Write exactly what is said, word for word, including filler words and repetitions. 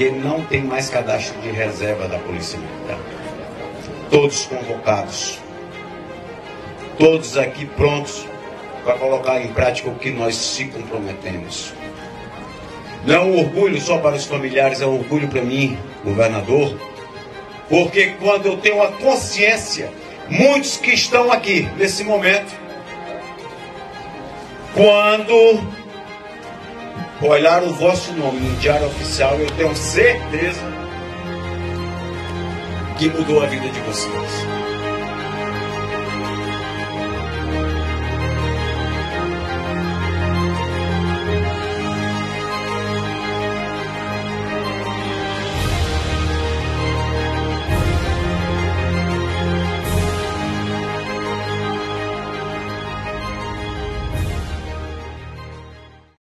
porque não tem mais cadastro de reserva da Polícia Militar. Todos convocados, todos aqui prontos para colocar em prática o que nós se comprometemos. Não é um orgulho só para os familiares, é um orgulho para mim, governador, porque quando eu tenho a consciência, muitos que estão aqui nesse momento, quando olhar o vosso nome no Diário Oficial, eu tenho certeza que mudou a vida de vocês.